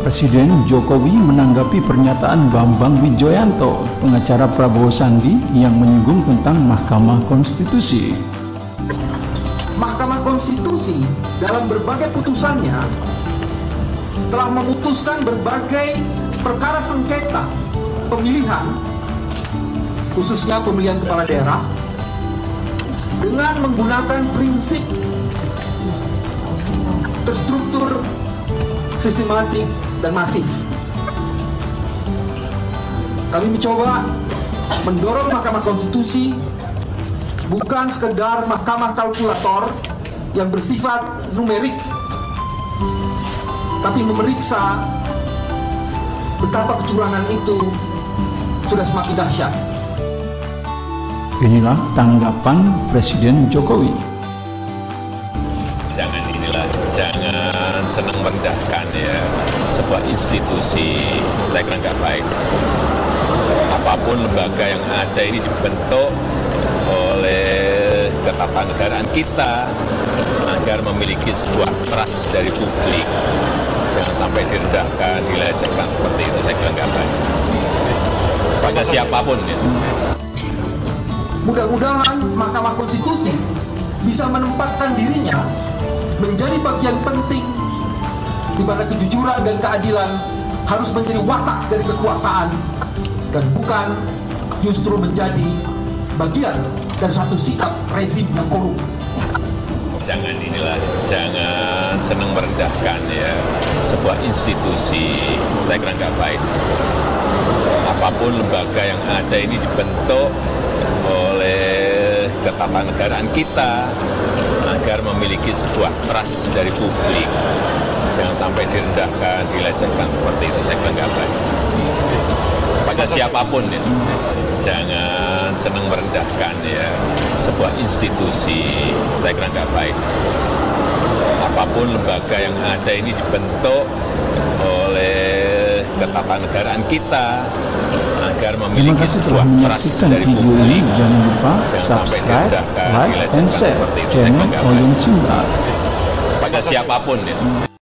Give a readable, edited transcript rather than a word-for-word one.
Presiden Jokowi menanggapi pernyataan Bambang Wijoyanto, pengacara Prabowo Sandi, yang menyinggung tentang Mahkamah Konstitusi. Mahkamah Konstitusi dalam berbagai putusannya telah memutuskan berbagai perkara sengketa pemilihan, khususnya pemilihan kepala daerah, dengan menggunakan prinsip terstruktur, sistematik, dan masif. Kami mencoba mendorong Mahkamah Konstitusi bukan sekedar mahkamah kalkulator yang bersifat numerik, tapi memeriksa betapa kecurangan itu sudah semakin dahsyat. Inilah tanggapan Presiden Jokowi. Jangan senang merendahkan ya sebuah institusi, saya kira nggak baik. Apapun lembaga yang ada ini dibentuk oleh ketatanegaraan kita agar memiliki sebuah trust dari publik. Jangan sampai direndahkan, dilecehkan seperti itu, saya kira nggak baik. Pada siapapun ya. Mudah-mudahan Mahkamah Konstitusi bisa menempatkan dirinya menjadi bagian penting di mana kejujuran dan keadilan harus menjadi watak dari kekuasaan dan bukan justru menjadi bagian dari satu sikap rezim yang korup. Jangan senang merendahkan ya sebuah institusi, saya kira nggak baik. Apapun lembaga yang ada ini dibentuk oleh ketatanegaraan kita agar memiliki sebuah trust dari publik. Jangan sampai direndahkan, dilecehkan seperti itu, saya kira nggak baik. Pada siapapun ya. Jangan senang merendahkan ya sebuah institusi, saya kira nggak baik. Apapun lembaga yang ada ini dibentuk oleh ketatanegaraan kita agar memiliki sebuah trust dari publik. Jangan lupa subscribe, like, and share channel Oyun Sumbar. Pada siapapun ya.